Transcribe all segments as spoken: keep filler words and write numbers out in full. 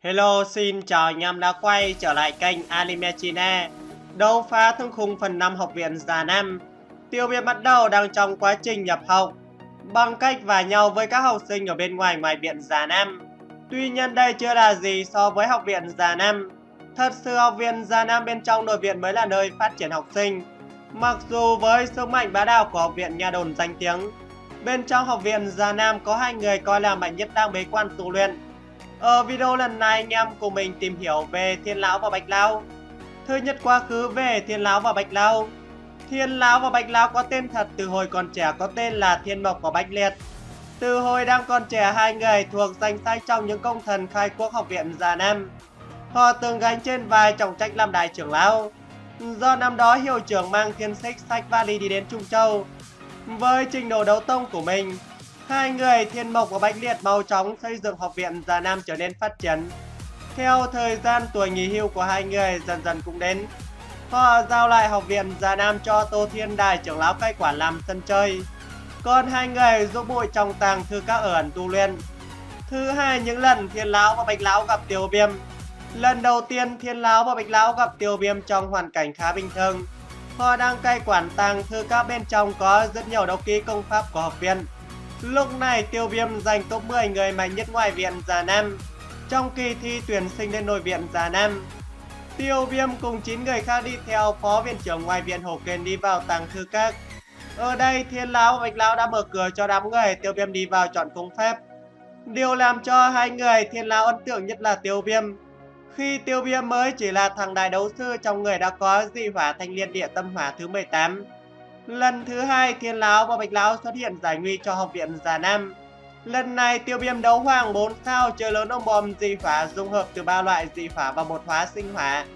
Hello, xin chào anh em đã quay trở lại kênh Anime China. Đấu phá thương khung phần năm Học viện Già Nam. Tiêu viêm bắt đầu đang trong quá trình nhập học bằng cách va nhau với các học sinh ở bên ngoài ngoài viện Già Nam. Tuy nhiên đây chưa là gì so với Học viện Già Nam. Thật sự Học viện Già Nam bên trong nội viện mới là nơi phát triển học sinh. Mặc dù với sức mạnh bá đạo của học viện nghe đồn danh tiếng, bên trong Học viện Già Nam có hai người coi là mạnh nhất đang bế quan tu luyện. Ở video lần này anh em cùng mình tìm hiểu về Thiên Lão và Bạch Lão. Thứ nhất, quá khứ về Thiên Lão và Bạch Lão. Thiên Lão và Bạch Lão có tên thật từ hồi còn trẻ có tên là Thiên Mộc và Bạch Liệt. Từ hồi đang còn trẻ, hai người thuộc danh sách trong những công thần khai quốc Học viện Già Nam. Họ từng gánh trên vai trọng trách làm đại trưởng lão. Do năm đó hiệu trưởng mang thiên xích sách vali đi đến Trung Châu. Với trình độ đấu tông của mình, hai người Thiên Mộc và Bạch Liệt mau chóng xây dựng Học viện Già Nam trở nên phát triển. Theo thời gian, tuổi nghỉ hưu của hai người dần dần cũng đến. Họ giao lại Học viện Già Nam cho Tô Thiên Đại trưởng lão cai quản làm sân chơi. Còn hai người giúp bụi trong tàng thư các ở ẩn tu luyện. Thứ hai, những lần Thiên Lão và Bạch Lão gặp Tiêu Viêm. Lần đầu tiên Thiên Lão và Bạch Lão gặp Tiêu Viêm trong hoàn cảnh khá bình thường. Họ đang cai quản tàng thư các, bên trong có rất nhiều đấu kỹ công pháp của học viện. Lúc này Tiêu Viêm giành top mười người mạnh nhất ngoại viện Già Nam trong kỳ thi tuyển sinh lên nội viện Già Nam. Tiêu Viêm cùng chín người khác đi theo phó viện trưởng ngoại viện Hổ Kiền đi vào tàng thư các. Ở đây Thiên Lão và Bạch Lão đã mở cửa cho đám người Tiêu Viêm đi vào chọn công pháp. Điều làm cho hai người Thiên Lão ấn tượng nhất là Tiêu Viêm. Khi Tiêu Viêm mới chỉ là thằng đại đấu sư, trong người đã có dị hỏa thanh liên địa tâm hỏa thứ mười tám. Lần thứ hai, Thiên Lão và Bạch Lão xuất hiện giải nguy cho Học viện Già Nam. Lần này Tiêu Viêm đấu hoàng bốn sao, chơi lớn ông bom dị hỏa dung hợp từ ba loại dị hỏa và một hóa sinh hỏa,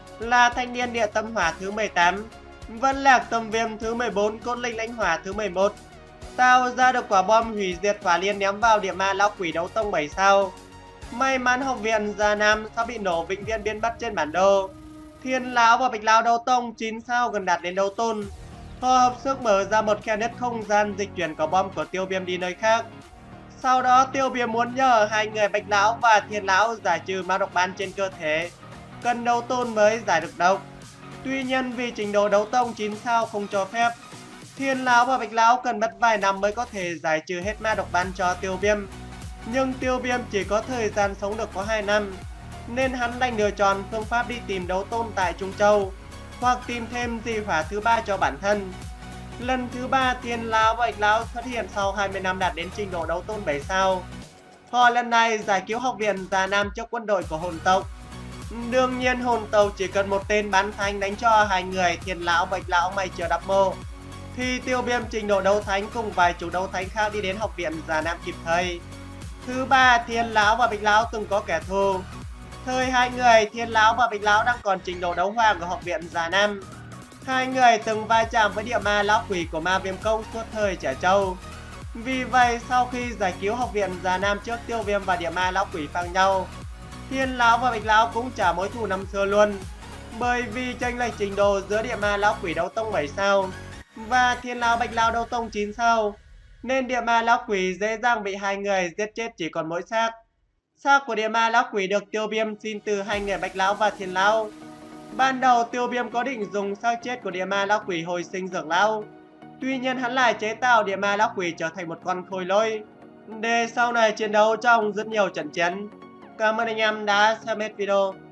là thanh niên địa tâm hỏa thứ mười tám, vân lạc tâm viêm thứ mười bốn, cốt linh lãnh hỏa thứ mười một, tạo ra được quả bom hủy diệt hỏa liên ném vào địa ma lão quỷ đấu tông bảy sao. May mắn Học viện Già Nam sắp bị nổ vĩnh viễn biến mất trên bản đồ. Thiên Lão và Bạch Lão đấu tông chín sao, gần đạt đến đấu tôn. Họ hợp sức mở ra một khe nứt không gian dịch chuyển quả bom của Tiêu Viêm đi nơi khác. Sau đó Tiêu Viêm muốn nhờ hai người Bạch Lão và Thiên Lão giải trừ ma độc ban trên cơ thể, cần đấu tôn mới giải được độc. Tuy nhiên vì trình độ đấu tông chín sao không cho phép, Thiên Lão và Bạch Lão cần mất vài năm mới có thể giải trừ hết ma độc ban cho Tiêu Viêm. Nhưng Tiêu Viêm chỉ có thời gian sống được có hai năm, nên hắn đành lựa chọn phương pháp đi tìm đấu tôn tại Trung Châu, hoặc tìm thêm dị hỏa thứ ba cho bản thân. Lần thứ ba, Thiên Lão và Bạch Lão xuất hiện sau hai mươi năm đạt đến trình độ đấu tôn bảy sao. Họ lần này giải cứu Học viện Già Nam trước quân đội của hồn tộc. Đương nhiên hồn tộc chỉ cần một tên bán thánh đánh cho hai người Thiên Lão Bạch Lão mày chưa đắp mô, thì Tiêu Viêm trình độ đấu thánh cùng vài chủ đấu thánh khác đi đến Học viện Già Nam kịp thời. Thứ ba, Thiên Lão và Bạch Lão từng có kẻ thù. Thời hai người Thiên Lão và Bạch Lão đang còn trình độ đấu hoàng của Học viện Già Nam. Hai người từng va chạm với địa ma lão quỷ của Ma Viêm Công suốt thời trẻ trâu. Vì vậy sau khi giải cứu Học viện Già Nam trước Tiêu Viêm và địa ma lão quỷ phang nhau, Thiên Lão và Bạch Lão cũng trả mối thù năm xưa luôn. Bởi vì chênh lệch trình độ giữa địa ma lão quỷ đấu tông bảy sao và Thiên Lão Bạch Lão đấu tông chín sao, nên địa ma lão quỷ dễ dàng bị hai người giết chết chỉ còn mỗi xác. Xác của địa ma lão quỷ được Tiêu Viêm xin từ hai người Bạch Lão và Thiên Lão. Ban đầu Tiêu Viêm có định dùng xác chết của địa ma lão quỷ hồi sinh dược lão. Tuy nhiên hắn lại chế tạo địa ma lão quỷ trở thành một con khôi lỗi, để sau này chiến đấu trong rất nhiều trận chiến. Cảm ơn anh em đã xem hết video.